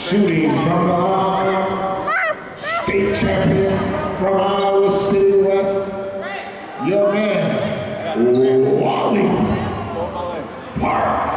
shooting from the line, state champion from Iowa City West, your man, Wally Parks.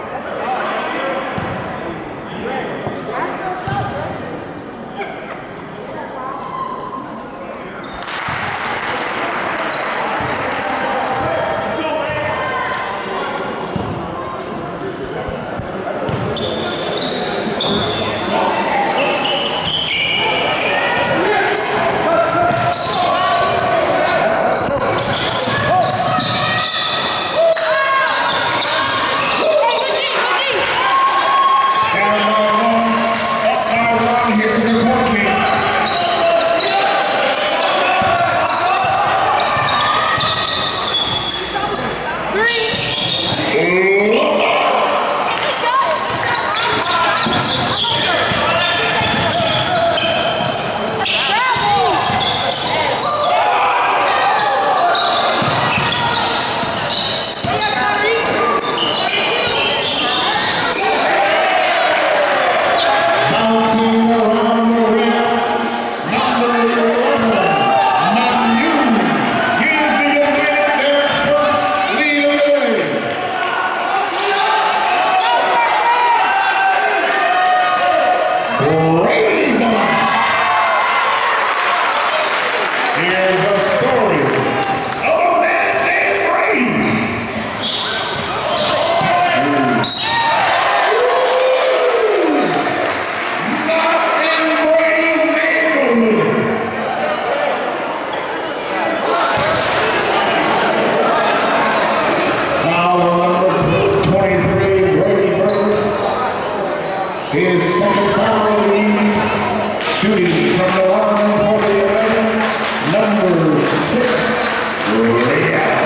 His second foul lead, shooting from the line for the 11, number 6, Real.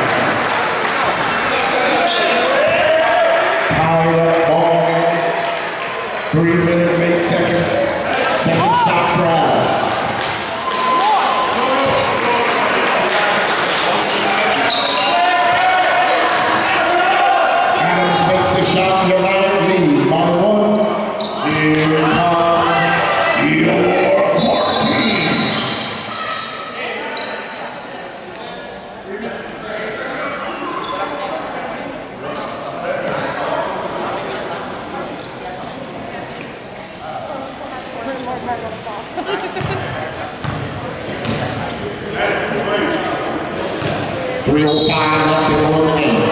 Tie up ball, 3 minutes, 8 seconds, second stop drive. Adams makes the shot, the line lead by 1. Here comes your court team. .305 left in the game.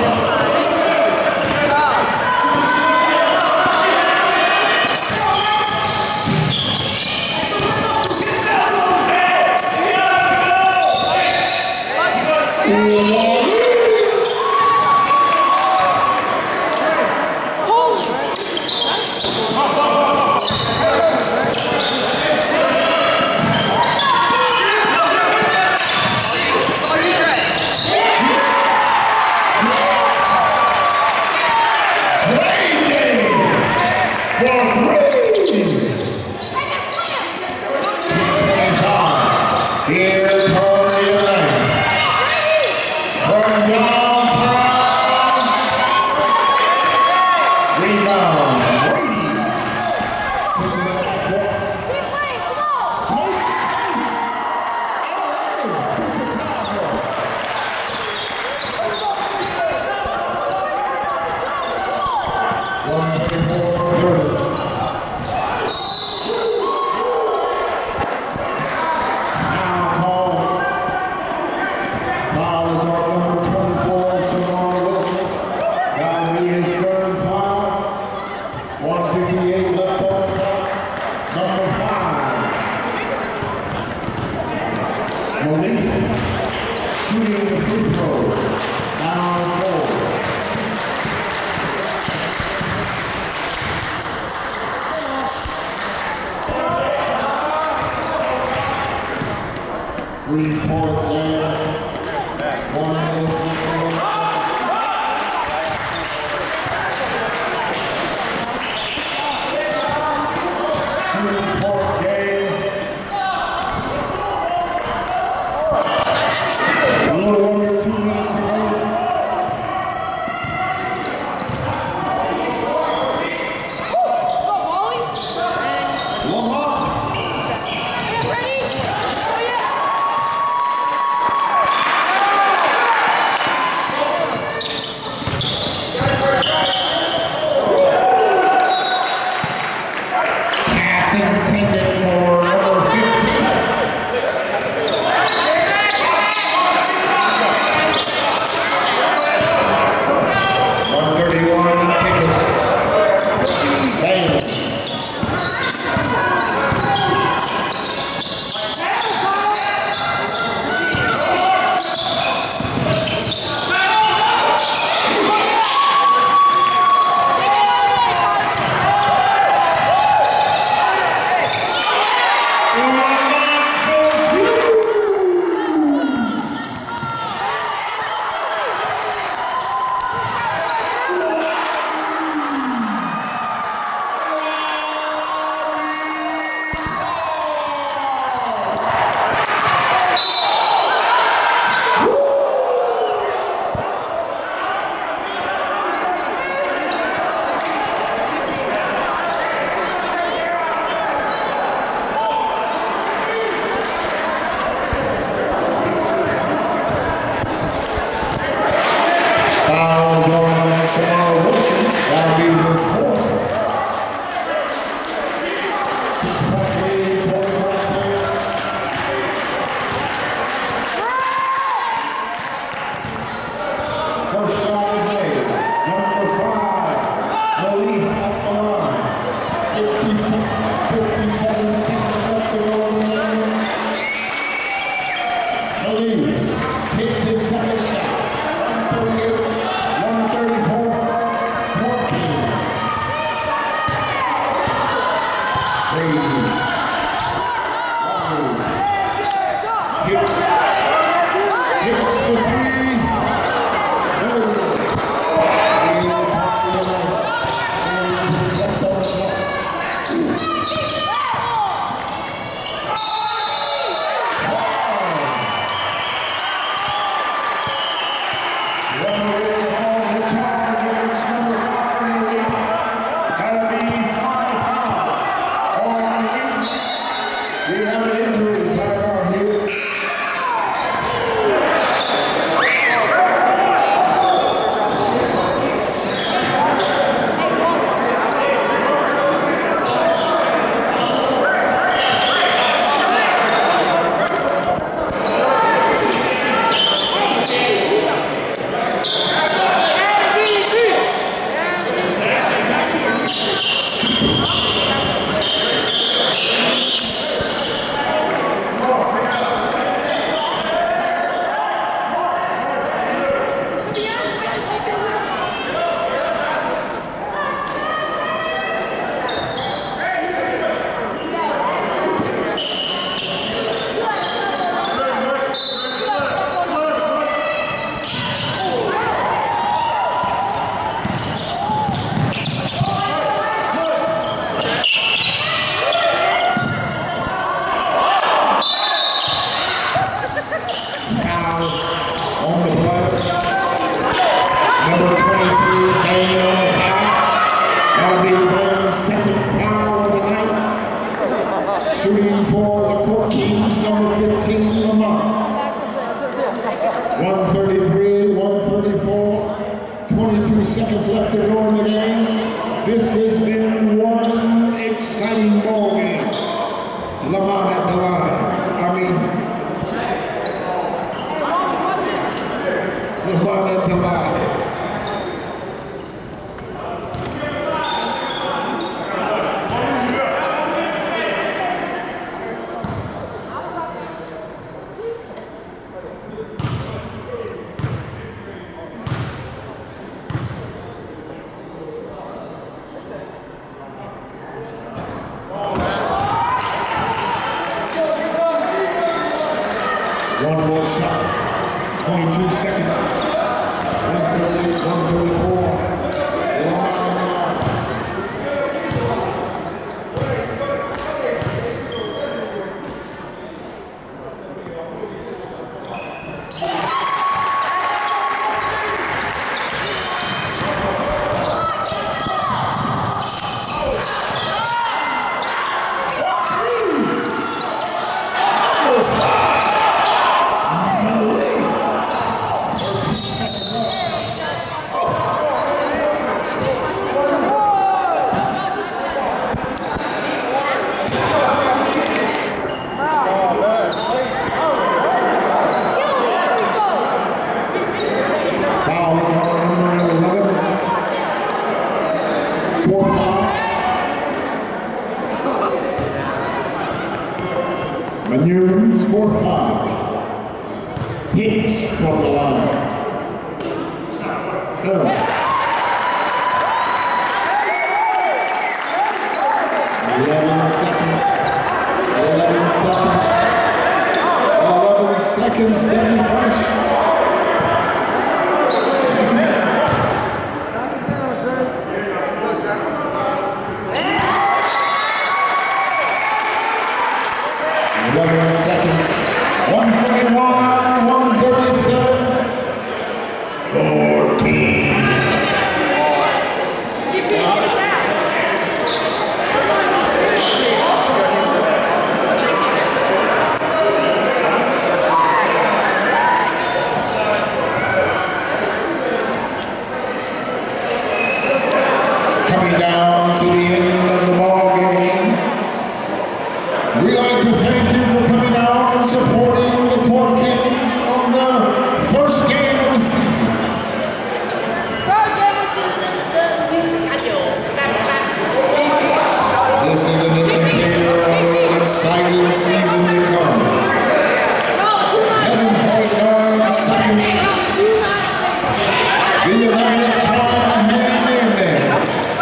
Shooting for the Court Kings, number 15, Lamont. 133, 134, 22 seconds left to go in the game. This has been one exciting ball game. Lamont at the line. Lamont at the line. One more shot, 22 seconds, 130, 134, Manews for 5. Hicks from the line. 11 seconds. 11 seconds. 11 seconds. Steady fresh. Seconds. 141, 137, 14. Coming down to the end of the ball game, we'd like to thank you for coming out and supporting the Court Kings on the first game of the season. This is an indicator of an exciting season to come. 11.9 seconds. The United trying to hang in there.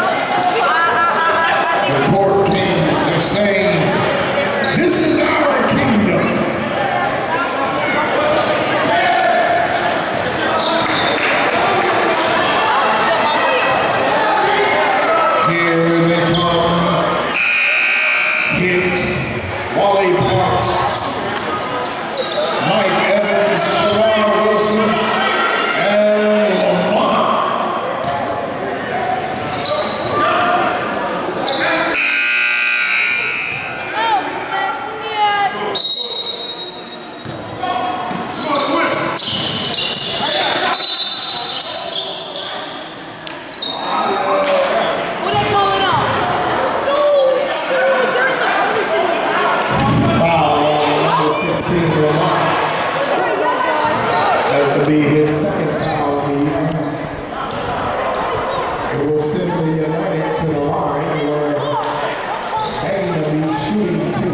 The Court Kings are saying, this is our kingdom. Here they come. Hicks, Wally Parks, Mike Evans, Sherrod Wilson, and Lamont. That will be his second foul of the evening. It will send the United to the line where Hayden will be shooting 2.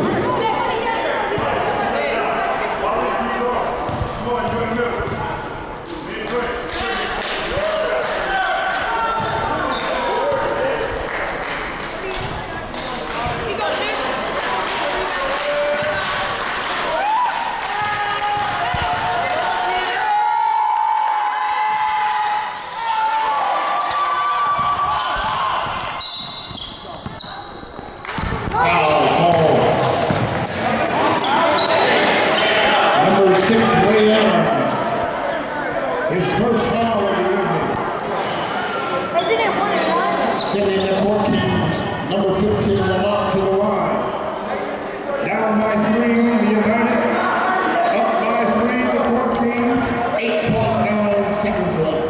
Number 6, Ray Adams. His first foul of the evening. Sending the Court Kings, number 15, Lamont to the line. Down by 3, the United. Up by 3, the Court Kings. 8.9 seconds left.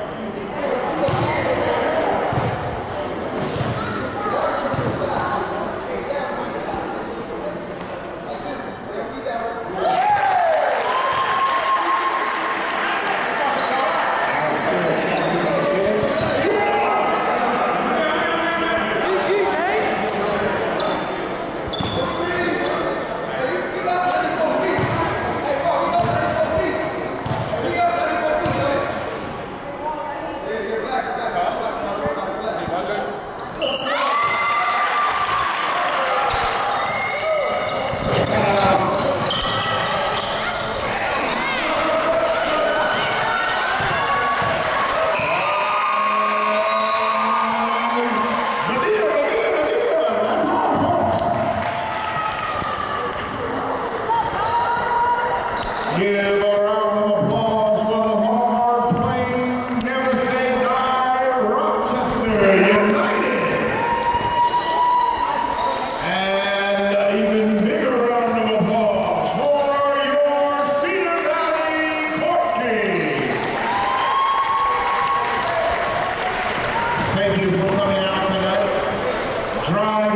Give a round of applause for the hard-playing, never say die Rochester United. And an even bigger round of applause for your Cedar Valley Court Kings. Thank you for coming out tonight. Drive